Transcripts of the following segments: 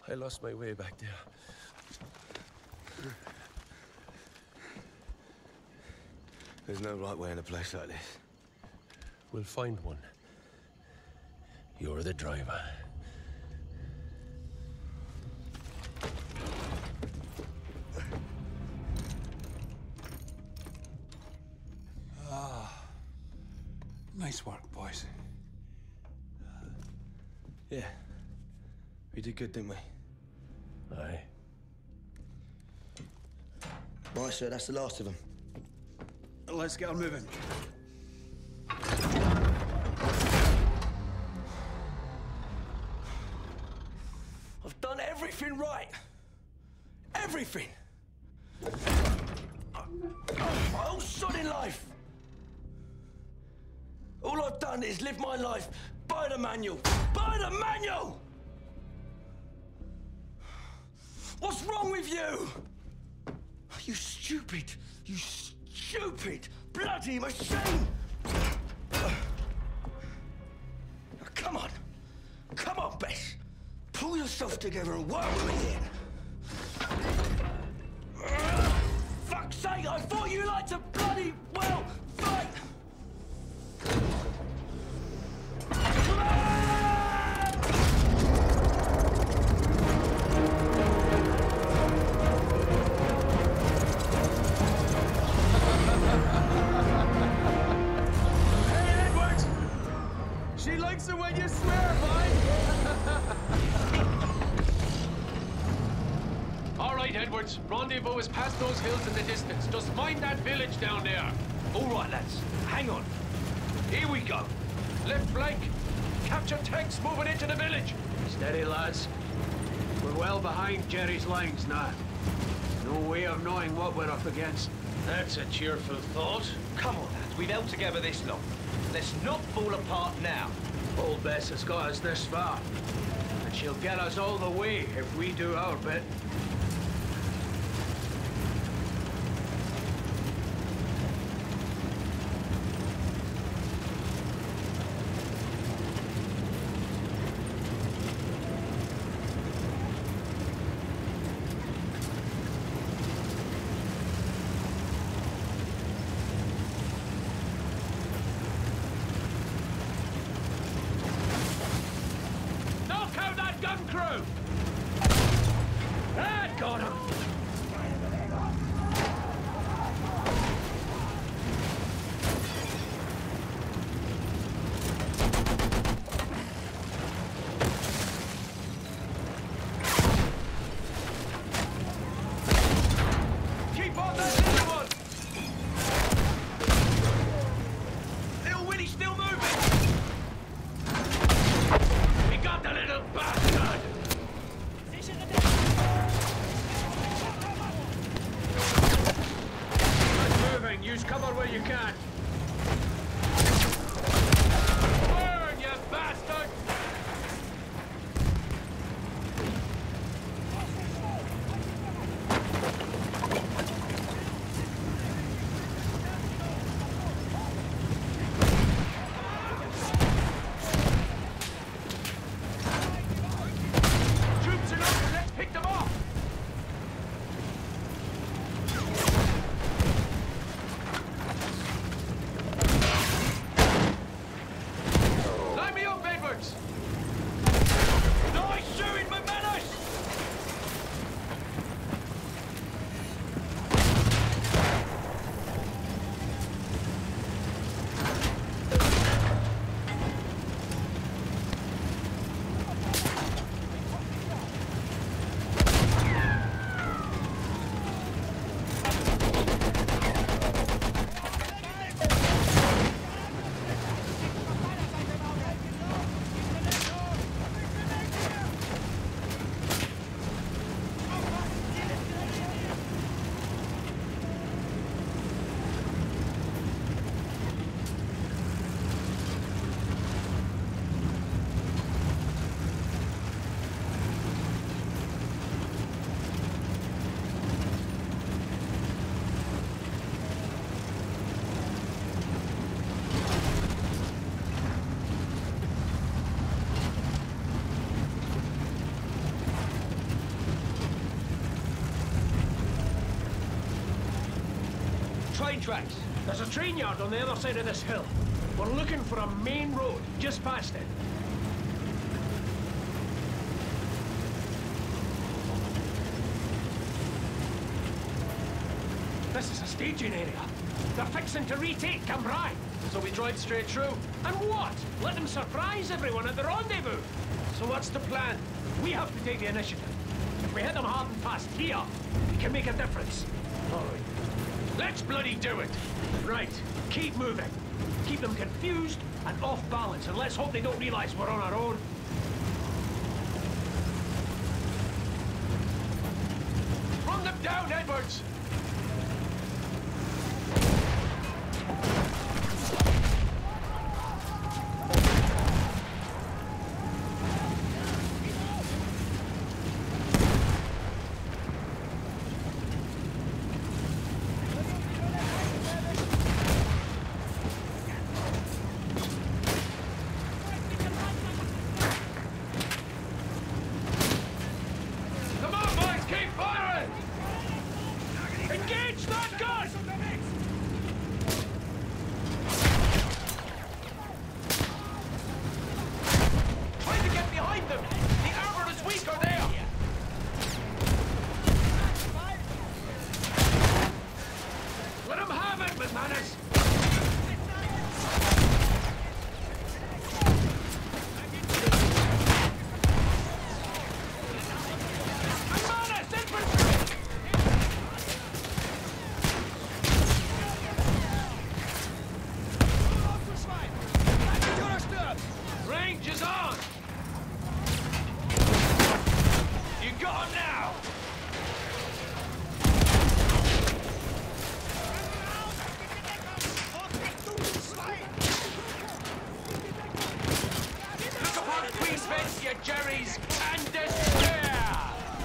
I lost my way back there. There's no right way in a place like this. We'll find one. You're the driver. Nice work, boys. Yeah. We did good, didn't we? Aye. Right, sir, that's the last of them. Let's get on moving. I've done everything right. Everything. My whole sodding life. All I've done is live my life by the manual. By the manual! What's wrong with you? You stupid, bloody machine! Now, come on. Come on, Bess. Pull yourself together and work with me here. Fuck's sake, I thought you liked to bloody well fight! She likes it when you swear, boy! All right, Edwards. Rendezvous is past those hills in the distance. Just mind that village down there. All right, lads. Hang on. Here we go. Left flank. Capture tanks moving into the village. Steady, lads. We're well behind Jerry's lines now. No way of knowing what we're up against. That's a cheerful thought. Come on, lads. We've held together this long. Let's not fall apart now. Old Bess has got us this far. And she'll get us all the way if we do our bit. Knock out that gun crew! Hey! tracks? There's a train yard on the other side of this hill. We're looking for a main road, just past it. This is a staging area. They're fixing to retake Cambrai. So we drive straight through. And what? Let them surprise everyone at the rendezvous. So what's the plan? We have to take the initiative. If we hit them hard and fast here, it can make a difference. All right. Let's bloody do it. Right. Keep moving. Keep them confused and off balance, and let's hope they don't realize we're on our own. Run them down, Edwards! Jerry's and despair!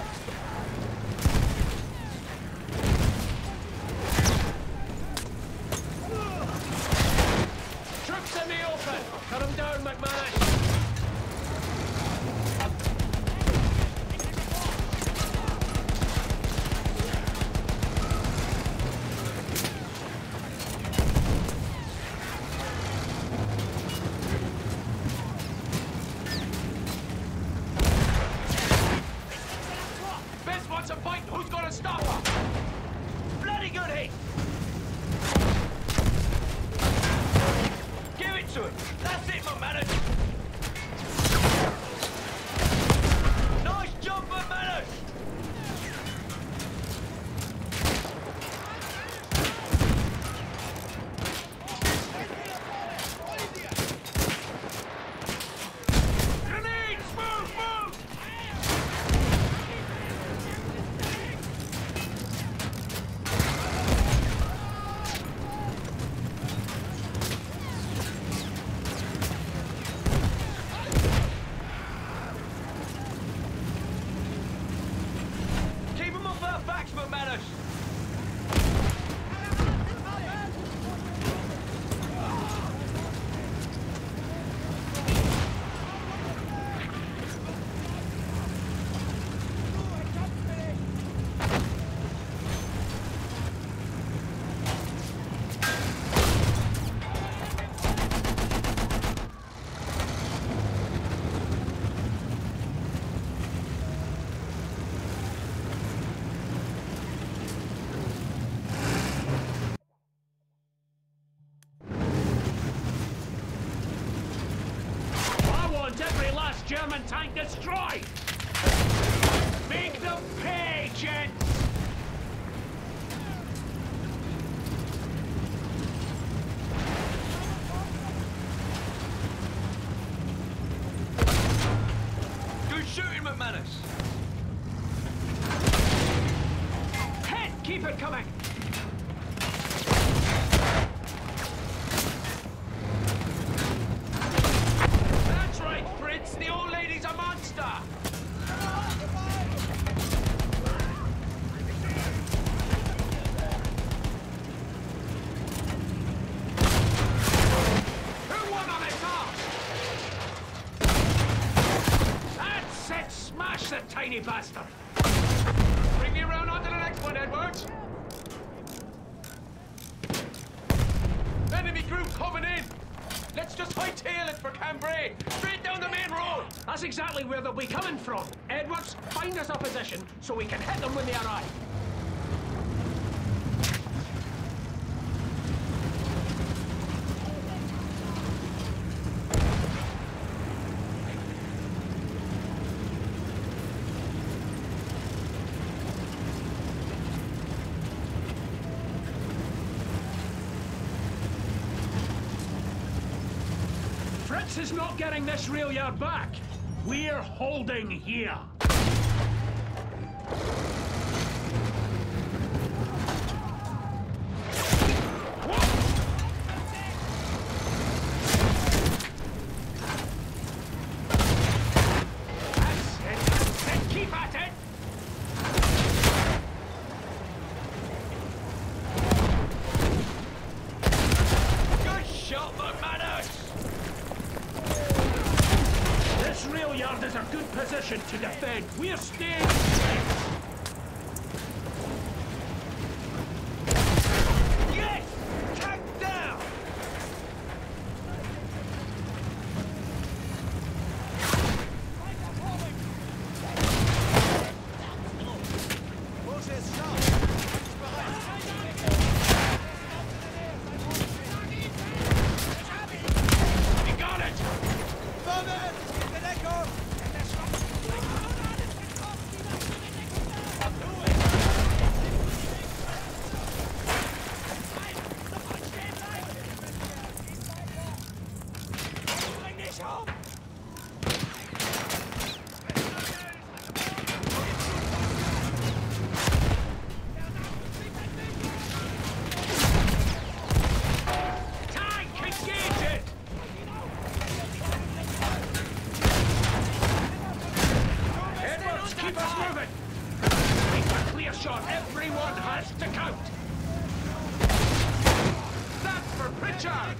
Troops in the open! Cut them down, McManus! Wants a fight, who's gonna stop her? Bloody good hit! Give it to him! That's it, McManus! Nice job, McManus! Grenades! Move! Move! Every last German tank destroyed! Make them pay, gents! Good shooting, McManus! Hit! Keep it coming! The old lady's a monster! Who won on his arse? That's it! Smash the tiny bastard! Bring me around onto the next one, Edwards! enemy group coming in. Let's just hightail it for Cambrai. Straight down the main road. That's exactly where they'll be coming from. Edwards, find us a position so we can hit them when they arrive. Fritz is not getting this rail yard back. We're holding here. That's it. Keep at it. Good shot, McManus! This rail yard is a good position to defend. We're staying. Yes! Tank down! You got it! Tank, engage it! Edwards, keep us moving! Make a clear shot. Everyone has to count. That's for Pritchard!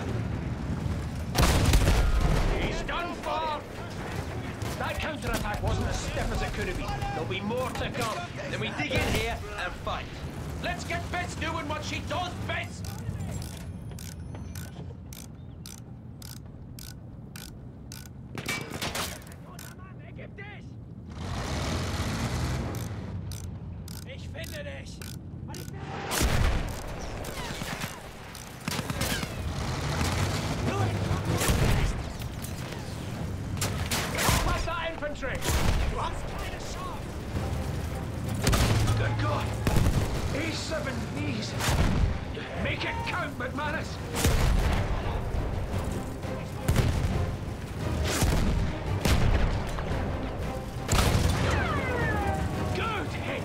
He's done for! That counter-attack wasn't as stiff as it could have been. There'll be more to come. Then we dig in here and fight. Let's get Bess doing what she does best. Ich finde dich! Pass that infantry! Du hast keine Chance! Good God! A7 knees! Make it count, McManus! Good hit!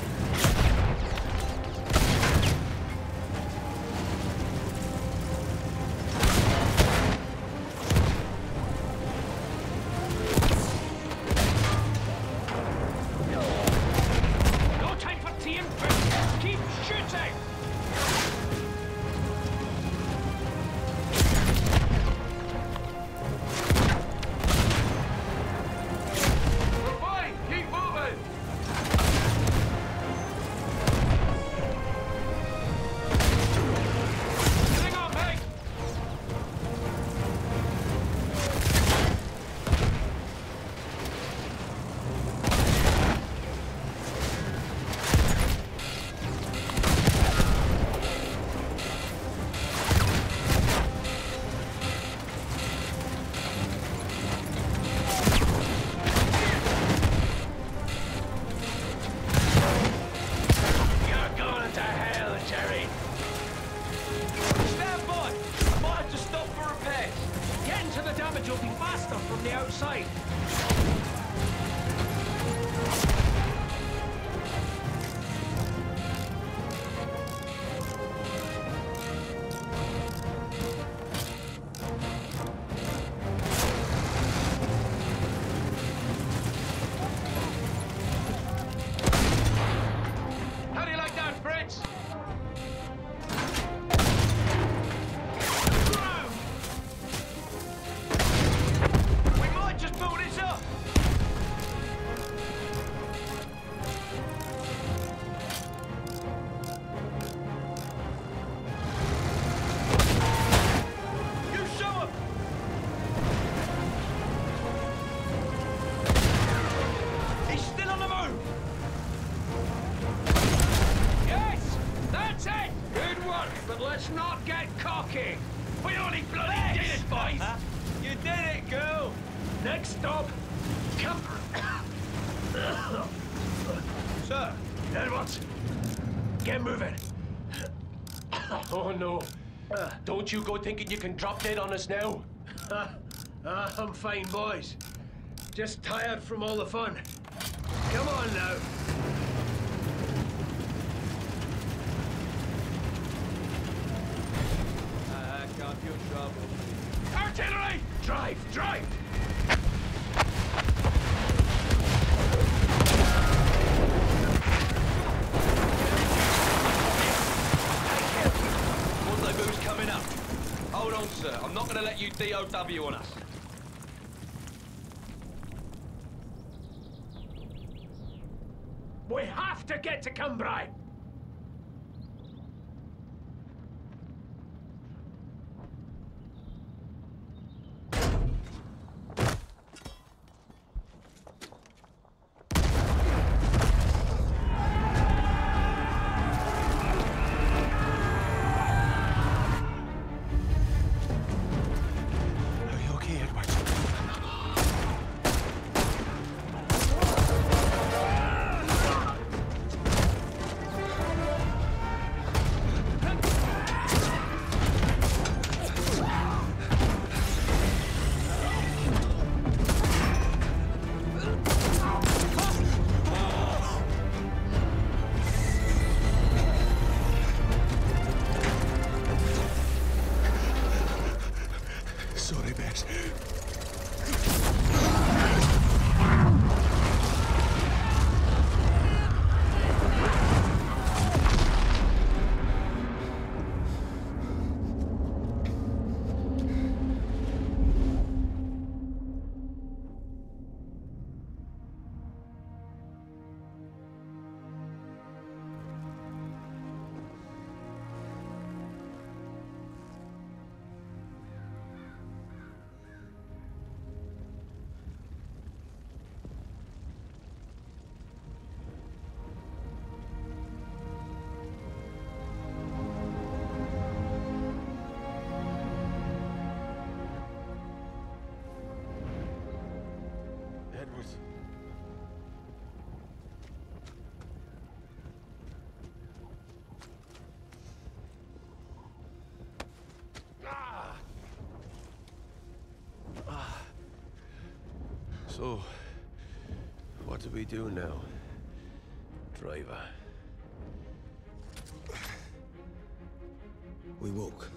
No time for tea and food! Keep shooting! We're fine. Keep moving. Hang on, mate. You're going to hell, Jerry! Stand by! I might have to stop for repairs. Getting to the damage will be faster from the outside. How do you like that, Fritz? We might just build this We only bloody did it, boys! You did it, girl! Next stop, come. Sir, Edwards, get moving. Oh no. Don't you go thinking you can drop dead on us now. I'm fine, boys. Just tired from all the fun. Come on now. can't feel trouble. Artillery! Drive, drive! Rendezvous's coming up. Hold on, sir. I'm not going to let you DOW on us. We have to get to Cambrai! Are you okay, Edwards? Sorry, Bex. Edwards. So, what do we do now, driver? We walk.